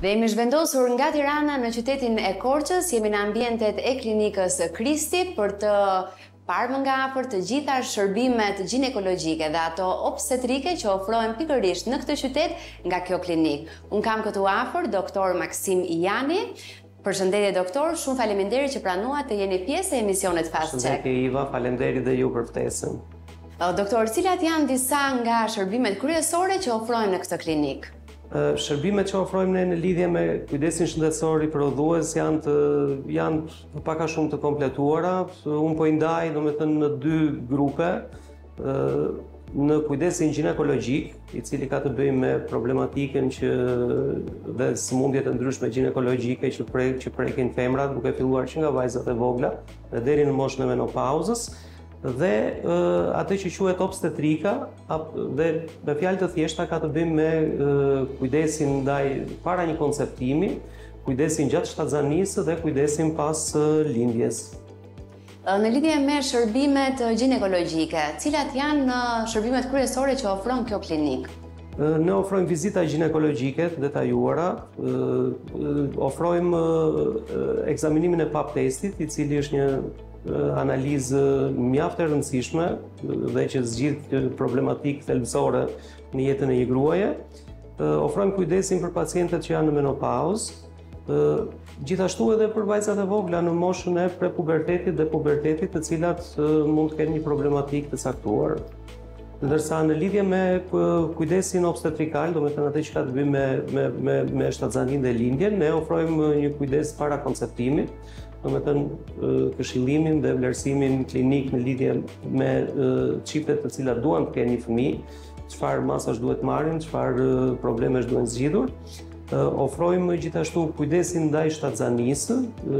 Dhe jemi zhvendosur nga Tirana në qytetin e Korçës, jemi në ambientet e klinikës Kristi për të parë më nga afër të gjitha shërbimet ginekologjike dhe ato obstetrike që ofrohen pikërisht në këtë qytet nga kjo klinik. Unë kam këtu afër doktor Maksim Ijani. Përshëndetje doktor, shumë faleminderit që pranuat të jeni pjesë e emisionit Fast Check. Përshëndetje Iva, faleminderit dhe ju për ftesën. Doktor, cilat janë disa nga shërbimet kryesore që ofrohen në këtë klinik? Shërbimet që ofrojmë ne në lidhje me kujdesin shëndetësor i prodhues janë pak a shumë të kompletuara. Unë po i ndaj, domethënë, në dy grupe. Në kujdesin ginekologjik, i cili ka të bëjë me problematikën dhe sëmundjet e ndryshme ginekologjike që prekin femrat, duke filluar që nga vajzat e vogla dhe deri në moshën e menopauzës, dhe atë që quhet obstetrika, dhe me fjalë të thjeshta ka të bëjë me kujdesin ndaj para një konceptimi, kujdesin gjatë shtatzanisë dhe kujdesin pas lindjes. Në lidhje me shërbimet ginekologjike, cilat janë shërbimet kryesore që ofron kjo klinik? Ne ofrojmë vizita ginekologjike të detajuara, ofrojmë ekzaminimin e pap testit, i cili është një analizë mjaft e rëndësishme dhe që zgjidh problematikë thelbësore në jetën e një gruaje. Ofrojmë kujdesin për pacientët që janë në menopauzë, gjithashtu edhe për vajzat e vogla në moshën e prepubertetit dhe pubertetit, të cilat mund të kenë një problematikë të caktuar. Ndërsa në lidhje me kujdesin obstetrikal, domethënë atë që ka të bëjë me shtatzaninë dhe lindjen, ne ofrojmë një kujdes para konceptimit, domethënë këshillimin dhe vlerësimin klinik në lidhje me çiftet të cilat duan të kenë një fëmijë, çfarë masash duhet marrin, çfarë problemesh duhen zgjidhur. Ofrojmë gjithashtu kujdesin ndaj shtatzanisë,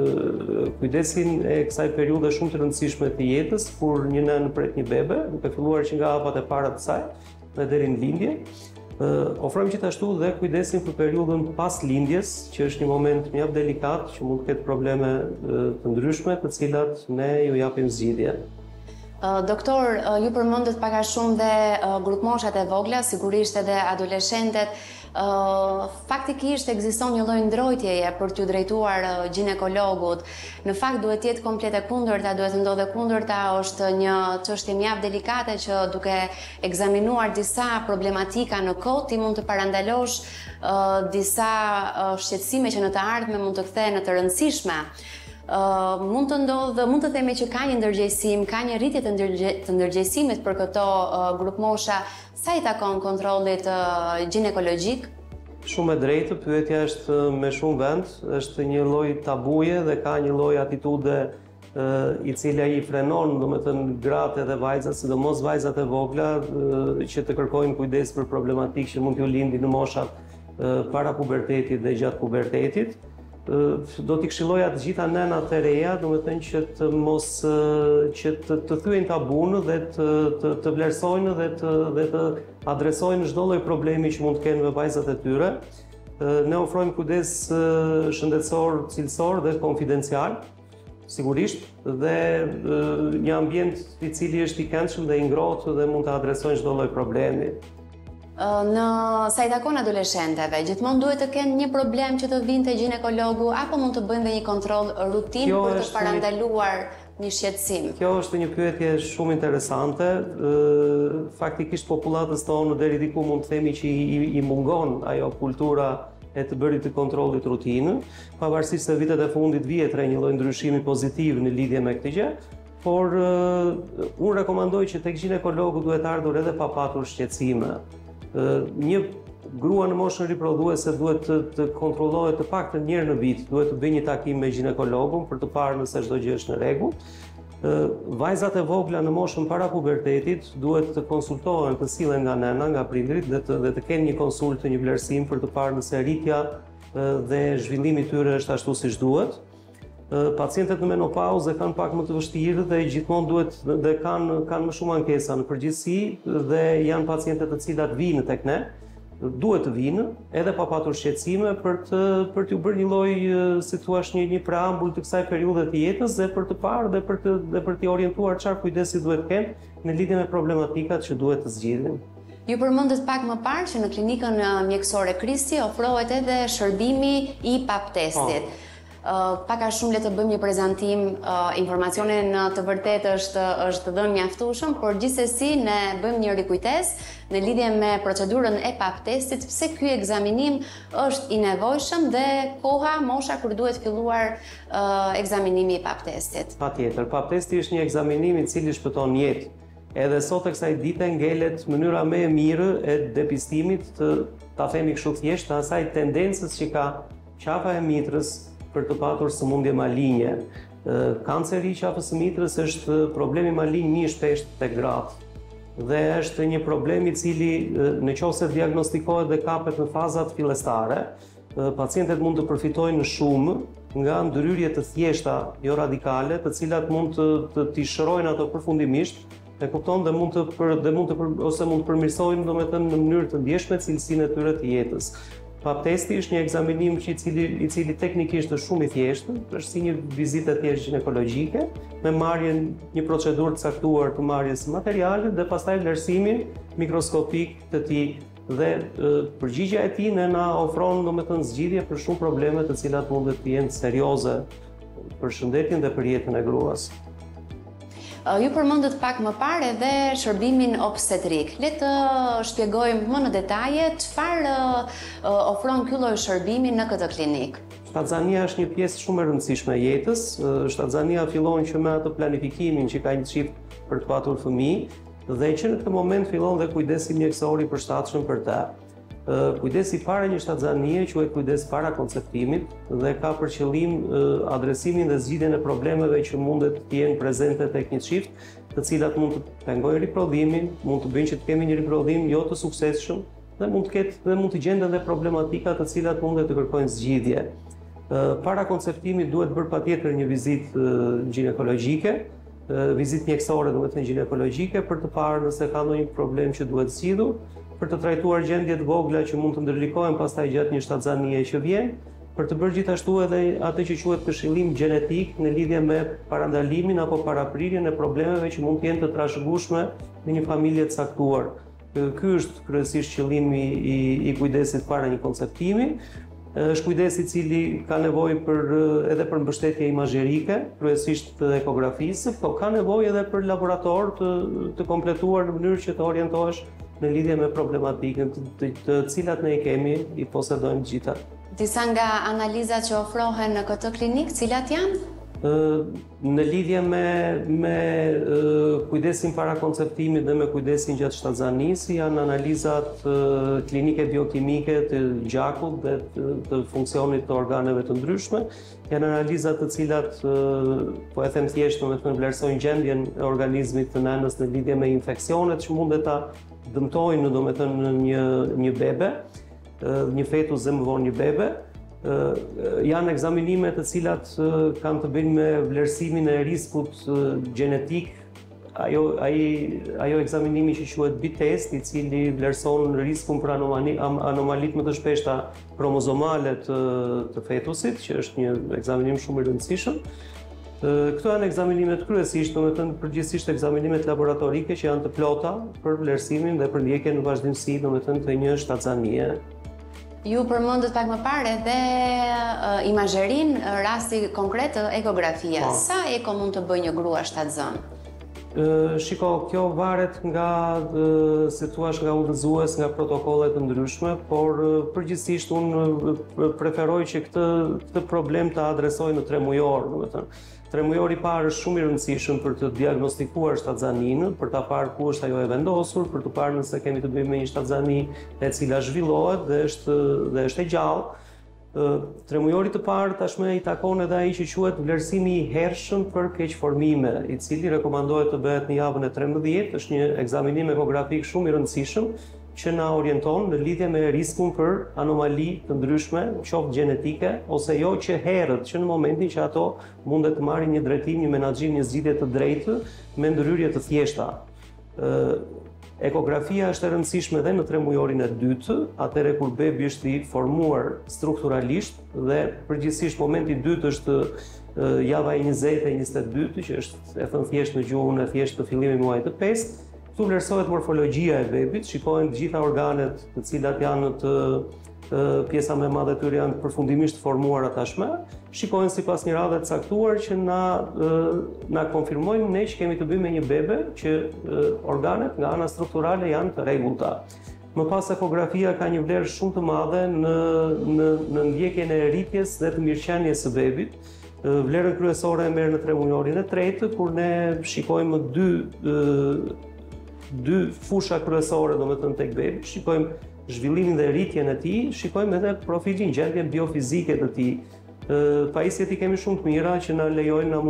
kujdesin e kësaj periudhe shumë të rëndësishme të jetës, kur një nënë pret një bebe, duke filluar që nga hapat e para të saj dhe deri në lindje. Ofrojmë gjithashtu dhe kujdesin për periudhën pas lindjes, që është një moment mjaft delikat, që mund të ketë probleme të ndryshme, të cilat ne ju japim zgjidhje. Doktor, ju përmendët pak a shumë dhe grupmoshat e vogla, sigurisht edhe adoleshentet. Faktikisht ekziston një lloj ndrojtjeje për t'ju drejtuar ginekologut. Në fakt duhet të jetë komplet e kundërta, duhet të ndodhe kundërta, është një çështje mjaft delikate që duke ekzaminuar disa problematika në kohë ti mund të parandalosh disa shqetësime që në të ardhmen mund të kthehen në të rëndësishme. Mund të themi që ka një ndërgjegjësim, ka një rritje të ndërgjegjësimit për këto grupmosha. Sa i takon kontrollit ginekologjik? Shumë e drejtë, pyetja është me shumë vend, është një lloj tabuje dhe ka një lloj atitude i cila i frenon, domethënë, gratë dhe vajzat, sidomos vajzat e vogla, që të kërkojnë kujdes për problematikë që mund t'ju lindi në moshat para pubertetit dhe gjatë pubertetit. Do t'i këshilloja të gjitha nënat e reja, domethënë që të thyejnë tabunë dhe të vlerësojnë dhe të adresojnë çdo lloj problemi që mund të kenë me vajzat e tyre. Ne ofrojmë kujdes shëndetësor, cilësor dhe konfidencial, sigurisht, dhe një ambient i cili është i këndshëm dhe i ngrohtë dhe mund të adresojnë çdo lloj problemi. Sa i takon adoleshenteve, gjithmonë duhet të kenë një problem që të vinë te ginekologu, apo mund të bëjnë dhe një kontroll rutinë për të parandaluar një shqetësim? Kjo është një pyetje shumë interesante. Faktikisht popullatës tonë deri diku mund të themi që i mungon ajo kultura e të bërit të kontrollit rutinë, pavarësisht se vitet e fundit vjetre një lloj ndryshimi pozitiv në lidhje me këtë gjë. Por unë rekomandoj që tek ginekologu duhet ardhur edhe pa patur shqetësime. Një grua në moshën riprodhuese duhet të kontrollohet të paktën një herë në vit, duhet të bëjë një takim me ginekologun për të parë nëse çdo gjë është në rregull. Vajzat e vogla në moshën para pubertetit duhet të konsultohen, të sillen nga nëna, nga prindrit dhe të kenë një konsultë, një vlerësim për të parë nëse rritja dhe zhvillimi i tyre është ashtu siç duhet. Pacientët në menopauzë kanë pak më të vështirë dhe gjithmonë duhet dhe kanë më shumë ankesa në përgjithësi dhe janë pacientët të cilat vinë tek ne, duhet të vinë edhe pa patur shqetësime për t'u bërë një lloj, si thua, një preambull të kësaj periudhe të jetës dhe për të parë dhe për t'i orientuar çfarë kujdesi duhet kenë në lidhje me problematikat që duhet të zgjidhin. Ju përmendët pak më parë që në klinikën mjekësore Kristi ofrohet edhe shërbimi i pap testit. Pak a shumë le të bëjmë një prezantim, informacionin të vërtet është dhënë mjaftueshëm, por gjithsesi ne bëjmë një rikujtesë në lidhje me procedurën e pap testit, pse ky ekzaminim është i nevojshëm dhe koha, mosha kur duhet filluar ekzaminimi i pap testit. Patjetër, pap testi është një ekzaminim i cili shpëton jetë. Edhe sot e kësaj dite ngelet mënyra më e mirë e depistimit ta themi kështu thjesht, të asaj tendencës që ka qafa e mitrës për të patur sëmundje maligne. Kanceri i qafës së mitrës është problemi malign më i shpeshtë tek gratë dhe është një problem i cili nëse diagnostikohet dhe kapet në fazat fillestare, pacientët mund të përfitojnë shumë nga ndryrje të thjeshta, jo radikale, të cilat mund të shërojnë ato përfundimisht, e kupton dhe mund të përmirësojnë domethënë në mënyrë të ndjeshme cilësinë e tyre të jetës. Pap testi është një ekzaminim i cili teknikisht është shumë i thjeshtë, është si një vizitë thjesht ginekologjike, me marrjen një procedurë të caktuar të marrjes së materialit dhe pastaj vlerësimin mikroskopik të tij dhe përgjigjja e tij na ofron domethënë zgjidhje për shumë probleme të cilat mund të jenë serioze për shëndetin dhe për jetën e gruas. Ju përmendët pak më parë edhe shërbimin obstetrik. Le të shpjegojmë më në detaje çfarë ofron ky lloj shërbimi në këtë klinikë. Shtatzania është një pjesë shumë e rëndësishme e jetës. Shtatzania fillon që me atë planifikimin që ka një çift për të patur fëmijë dhe që në këtë moment fillon dhe kujdesi mjekësor i përshtatshëm për të. Kujdesi para një shtatzanie quhet kujdes para konceptimit dhe ka për qëllim adresimin dhe zgjidhjen e problemeve që mundet të jenë prezente tek një çift, të cilat mund të pengojnë riprodhimin, mund të bëjnë që të kemi një riprodhim jo të suksesshëm dhe mund të gjenden edhe problematika të cilat mundet të kërkojnë zgjidhje. Para konceptimit duhet bërë patjetër një vizitë ginekologjike, vizitë mjekësore, domethënë ginekologjike, për të parë nëse ka ndonjë problem që duhet zgjidhur, për të trajtuar gjendje të vogla që mund të ndërlikohen pastaj gjatë një shtatzanie që vjen, për të bërë gjithashtu edhe atë që quhet këshillim gjenetik në lidhje me parandalimin apo paraprirjen e problemeve që mund të jenë të trashëgueshme në një familje të caktuar. Ky është kryesisht qëllimi i kujdesit para një konceptimi. Është kujdes i cili ka nevojë edhe për mbështetje imazherike, kryesisht të ekografisë, por ka nevojë edhe për laborator të kompletuar në mënyrë që të orientohesh në lidhje me problematikën të cilat ne i kemi, i posedojmë gjitha. Disa nga analizat që ofrohen në këtë klinikë, cilat janë? Në lidhje me kujdesin para konceptimit dhe me kujdesin gjatë shtatzanisë janë analizat klinike biokimike të gjakut dhe të funksionit të organeve të ndryshme, janë analizat të cilat, po e them thjesht, domethënë vlerësojnë gjendjen e organizmit të nënës në lidhje me infeksionet që mundet ta dëmtojnë domethënë një bebe, një fetus dhe më vonë një bebe. Janë ekzaminime të cilat kanë të bëjnë me vlerësimin e riskut gjenetik, ajo ekzaminimi që quhet BITEST, i cili vlerëson riskun për anomalit më të shpeshta kromozomale të fetusit, që është një ekzaminim shumë i rëndësishëm. Këto janë ekzaminimet kryesisht, domethënë përgjithsisht ekzaminimet laboratorike që janë të plota për vlerësimin dhe për ndjekjen në vazhdimsi, domethënë të një shtatzanie. Ju përmendët pak më parë edhe imazherin, rasti konkret të ekografia. Sa eko mund të bëjë një grua shtatzën? Shiko, kjo varet nga, si thua, nga udhëzues, nga protokollet të ndryshme, por përgjithsisht unë preferoj që këtë problem ta adresoj në 3 mujor, domethënë. 3 mujor i parë është shumë i rëndësishëm për të diagnostikuar shtatzaninë, për ta parë ku është ajo e vendosur, për të parë nëse kemi të bëjmë me një shtatzani e cila zhvillohet dhe është e gjallë. 3 mujorit të parë tashmë i takon edhe ai që quhet vlerësimi i hershëm për keqformime, i cili rekomandohet të bëhet në javën e 13, është një ekzaminim ekografik shumë i rëndësishëm që na orienton në lidhje me riskun për anomali të ndryshme, qoftë gjenetike ose jo, që herët, që në momentin që ato mundet të marrin një drejtim, një menaxhim, një zgjidhje të drejtë me ndryrje të thjeshta. Ekografia është e rëndësishme edhe në 3 mujorin e dytë, atëherë kur bebi është i formuar strukturalisht dhe përgjithsisht momenti i dytë është java e 20 e 22, që është e thënë thjesht në gjuhën e thjesht të fillimit muajit të 5. Këtu vlerësohet morfologjia e bebit, shikohen të gjitha organet të cilat janë pjesa më e madhe tyre janë përfundimisht formuara tashmë, shikohen sipas një radhe të caktuar që na konfirmojnë ne që kemi të bëjmë me një bebe që organet nga ana strukturale janë të rregullta. Më pas ekografia ka një vlerë shumë të madhe në ndjekjen e rritjes dhe të mirëqenies së bebit. Vlerën kryesore e merr në 3 mujorin e tretë, kur ne shikojmë dy fusha kryesore, domethënë tek bebi, shikojmë zhvillimin dhe rritjen e tij, shikojmë edhe profilin, gjendjen biofizike të tij. Pajisjet i kemi shumë të mira që na lejojnë, na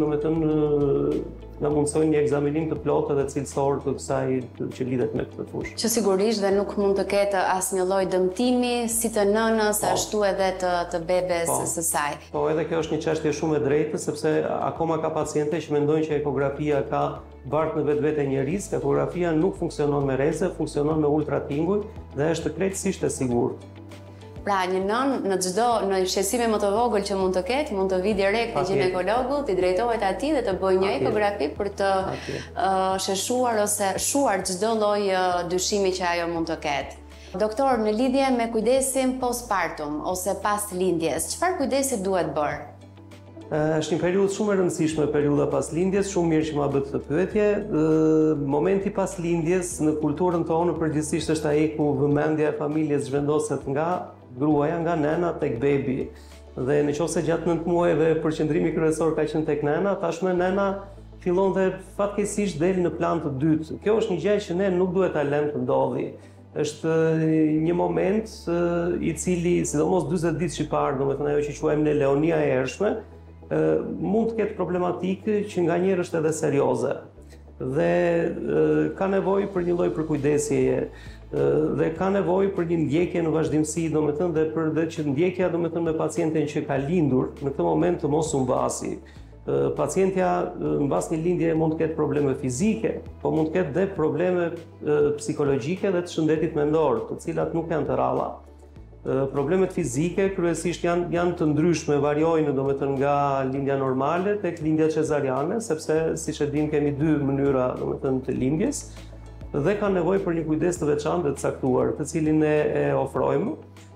mundsojnë një ekzaminim të plotë dhe cilësor të kësaj që lidhet me këtë fushë. Që sigurisht dhe nuk mund të ketë asnjë lloj dëmtimi si të nënës, ashtu edhe të bebes së saj. Po, edhe kjo është një çështje shumë e drejtë, sepse akoma ka paciente që mendojnë që ekografia ka bartë në vetvete një risk. Ekografia nuk funksionon me reze, funksionon me ultratinguj dhe është krejtësisht e sigurt. Pra, një nën në shqetësime më të vogël që mund të ketë, mund të vi direkt te ginekologu, t'i drejtohet atij dhe të bëjë një ekografi për të sheshuar ose shuar çdo lloj dyshimi që ajo mund të ketë. Doktor, në lidhje me kujdesin postpartum ose pas lindjes, çfarë kujdesi duhet bërë? Është një periudhë shumë e rëndësishme, periudha pas lindjes, shumë mirë që ma bët këtë pyetje. Momenti pas lindjes në kulturën tonë përgjithsisht është ai ku vëmendja e familjes zhvendoset nga gruaja, nga nëna tek bebi. Dhe nëse gjatë 9 muajve përqendrimi kryesor ka qenë tek nëna, tashmë nëna fillon dhe fatkeqësisht del në plan të dytë. Kjo është një gjë që ne nuk duhet ta lëmë të ndodhi. Është një moment i cili, sidomos 40 ditë që parë, domethënë ajo që quajmë ne leonia e ershme, mund të ketë problematikë që nganjëherë është edhe serioze dhe ka nevojë për një lloj përkujdesjeje dhe ka nevojë për një ndjekje në vazhdimsi, domethënë dhe që ndjekja domethënë me pacientin që ka lindur në këtë moment të mos u mbasi. Pacientja mbas një lindje mund të ketë probleme fizike, po mund të ketë dhe probleme psikologjike dhe të shëndetit mendor, të cilat nuk janë të rralla. Problemet fizike kryesisht janë të ndryshme, variojnë domethënë nga lindja normale tek lindja cezariane, sepse siç e dim kemi 2 mënyra domethënë të lindjes dhe ka nevojë për një kujdes të veçantë dhe të caktuar, të cilin ne e ofrojmë.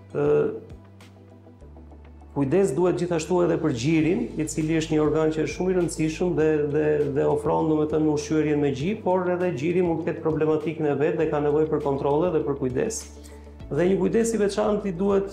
Kujdes duhet gjithashtu edhe për gjirin, i cili është një organ që është shumë i rëndësishëm dhe ofron domethënë ushqyerjen me gjip, por edhe gjiri mund të ketë problematikën e vet dhe ka nevojë për kontrolle dhe për kujdes. Dhe një kujdes i veçantë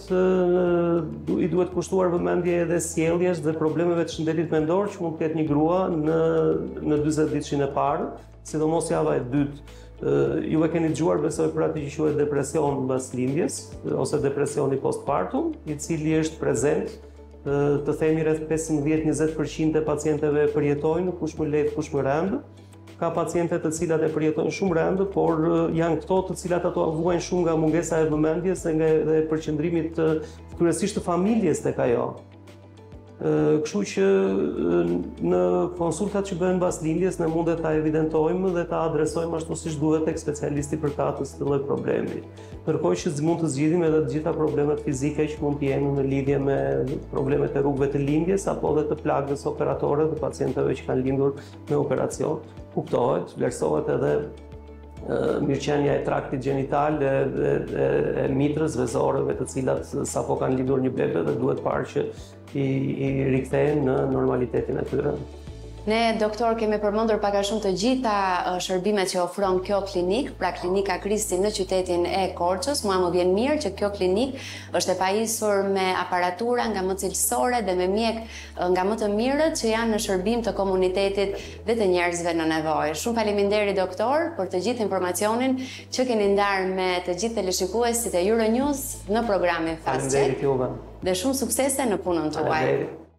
i duhet kushtuar vëmendje edhe sjelljes dhe problemeve të shëndetit mendor që mund të ketë një grua në 40 ditëshin e parë, sidomos java e dytë. Ju e keni dëgjuar besoj për atë që quhet depresion mbas lindjes ose depresioni postpartum, i cili është prezent, të themi rreth 15-20% e pacientëve përjetojnë, kush më lehtë, kush më rënd. Ka paciente të cilat e përjetojnë shumë rënd, por janë këto të cilat ato vuajnë shumë nga mungesa e vëmendjes dhe përqendrimit kryesisht të familjes tek ajo. Kështu që në konsultat që bëhen mbas lindjes ne mund ta evidentojmë dhe ta adresojmë ashtu siç duhet tek specialisti përkatës të lloj problemi. Ndërkohë që mund të zgjidhim edhe të gjitha problemet fizike që mund të jenë në lidhje me problemet e rrugëve të lindjes apo edhe të plagës operatore të pacientëve që kanë lindur me operacion. Kuptohet, vlerësohet edhe mirëqenia e traktit gjenital e mitrës vezoreve të cilat sapo kanë lindur një bebe dhe duhet parë që i rikthehen në normalitetin e tyre. Ne, doktor, kemi përmendur pak a shumë të gjitha shërbimet që ofron kjo klinik, pra klinika Kristi në qytetin e Korçës. Mua më vjen mirë që kjo klinik është e pajisur me aparatura nga më cilësore dhe me mjek nga më të mirët që janë në shërbim të komunitetit dhe të njerëzve në nevojë. Shumë faleminderit, doktor, për të gjithë informacionin që keni ndarë me të gjithë teleshikuesit e Euronews në programin Fast Check. Faleminderit juve. Dhe shumë suksese në punën tuaj.